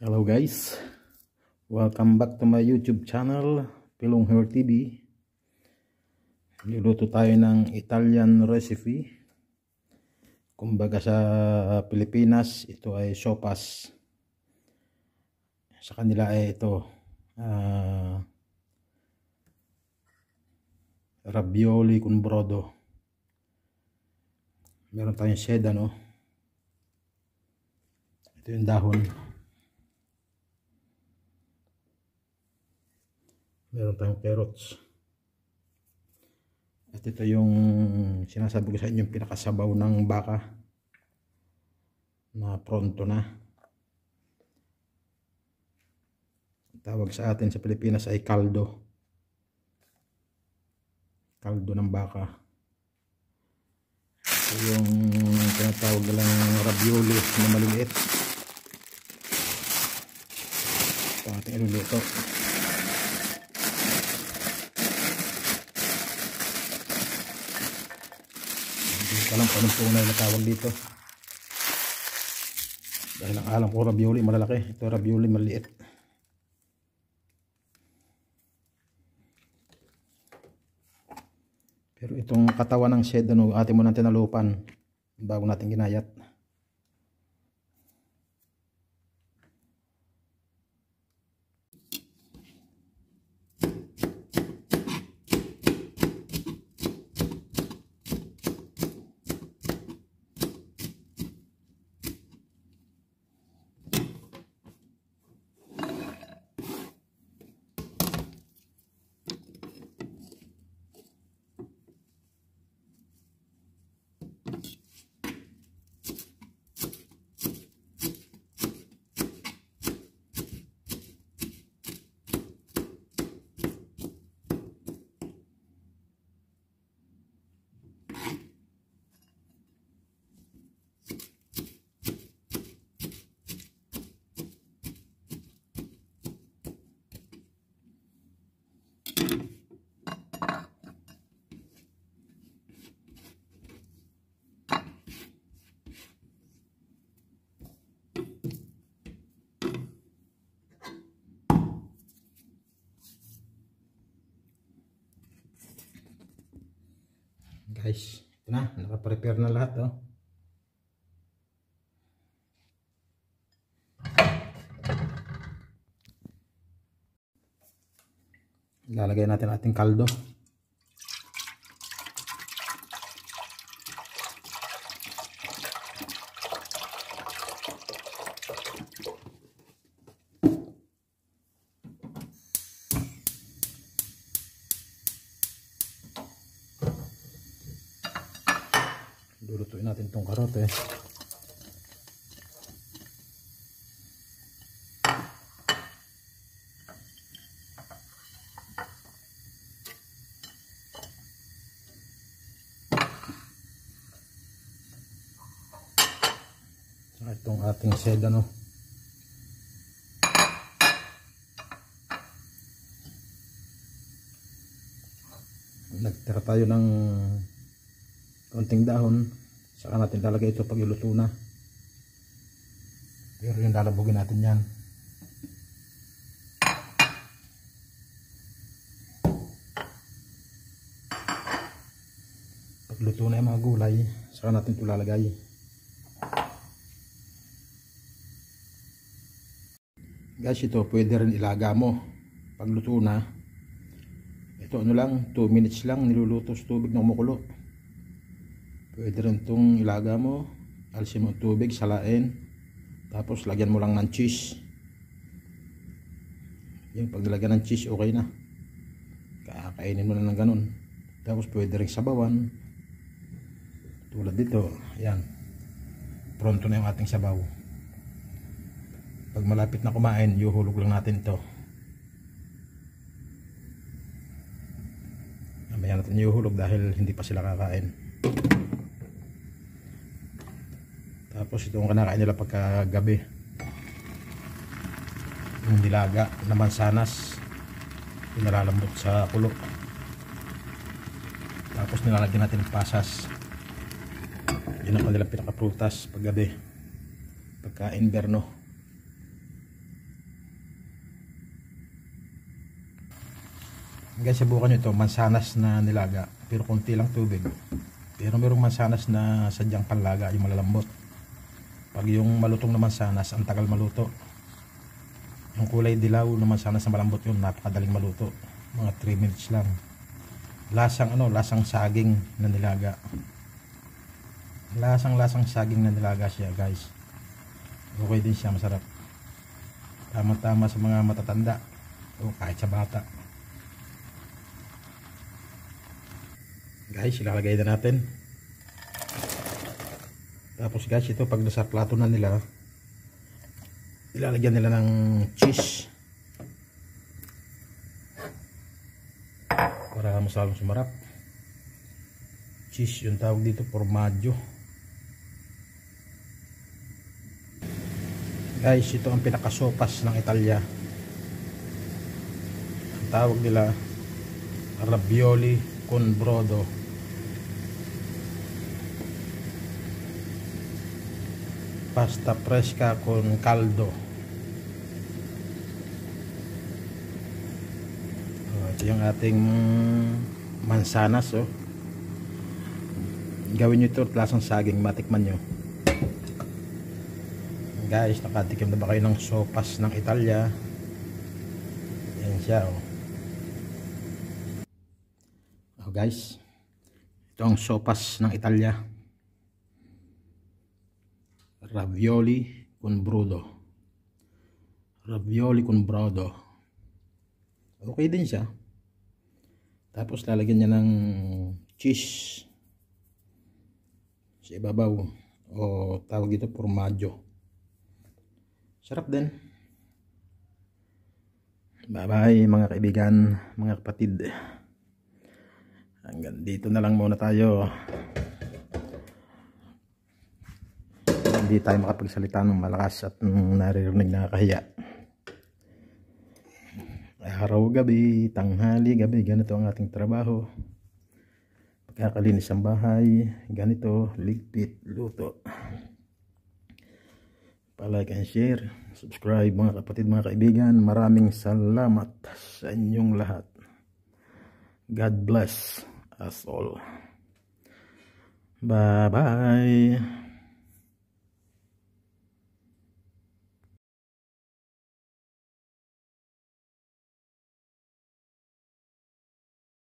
Hello guys, welcome back to my YouTube channel, Pilong Hair TV. Luluto tayo ng Italian recipe. Kumbaga sa Pilipinas, ito ay sopas. Sa kanila ay ito ravioli con brodo. Meron tayong sedano. Ito yung dahon. Meron tayong carrots. At ito yung sinasabi ko sa inyo, yung pinakasabaw ng baka na pronto na. Tawag sa atin sa Pilipinas ay kaldo. Kaldo ng baka. Ito yung tinatawag lang ravioli na maliliit. Ito ang ating iluluto. Alam ko anong tunay na tawag dito, dahil ang alam ko ravioli malalaki, ito ravioli maliit. Pero itong katawan ng sedano atin muna tinalupan bago natin ginayat. Guys, ito na, naka-prepare na lahat, oh. Ilalagay natin ating kaldo. Lulutuin natin itong karote. Saka itong ating sedano. Nagtira tayo ng konting dahon, saka natin lalagay ito pag iluto na. Pero yung lalabugin natin yan. Pag luto na yung mga gulay, saka natin ito lalagay. Guys, ito pwede rin ilaga mo pag luto na. Ito ano lang, 2 minutes lang niluluto sa tubig na kumukulo. Pwede rin itong ilaga mo, alisin mo tubig, salain, tapos lagyan mo lang ng cheese. Yung pag nilagyan ng cheese, okay na. Kakainin mo na ng ganun. Tapos pwede rin sabawan. Tulad dito, yan. Pronto na yung ating sabaw. Pag malapit na kumain, yuhulog lang natin ito. Mamaya natin yuhulog dahil hindi pa sila kakain. Tapos itong kinakain nila pagkagabi, yung nilaga na mansanas, yung nalalambot sa kulo. Tapos nilalagyan natin ng pasas. Yun ang kanilang pinakaprutas paggabi, pagka inverno. Guys, subukan nyo ito, mansanas na nilaga, pero konti lang tubig. Pero merong mansanas na sadyang panlaga, yung malalambot. Pag yung malutong na mansanas, ang tagal maluto. Yung kulay dilaw na mansanas na malambot, yun napakadaling maluto, mga 3 minutes lang. Lasang saging na nilaga. Lasang saging na nilaga siya, guys. Okay din siya, masarap. Tama-tama sa mga matatanda o kahit sa bata. Guys, ilalagay na natin. Tapos guys, ito pag nasa plato na nila, ilalagyan nila ng cheese para mas lalong sumarap. Cheese yung tawag dito, formaggio. Guys, ito ang pinakasopas ng Italia. Ang tawag nila ravioli con brodo. Pasta fresca con caldo. Ito yung ating mansanas. Gawin nyo ito lasang saging, matikman nyo. Guys, nakatikim na ba kayo ng sopas ng Italia? Yan siya. Guys, ito ang sopas ng Italia. Ravioli con brodo. Ravioli con brodo. Okay din siya. Tapos lalagyan niya ng cheese sa ibabaw, o tawag ito formaggio. Sarap din. Bye bye mga kaibigan, mga kapatid. Hanggang dito na lang muna tayo. Hindi tayo makapagsalita ng malakas at naririnig na kahiya. Araw, gabi, tanghali, gabi, ganito ang ating trabaho. Pagkakalinis ang bahay, ganito, ligpit, luto. Pa-like and share, subscribe mga kapatid, mga kaibigan. Maraming salamat sa inyong lahat. God bless us all. Bye bye.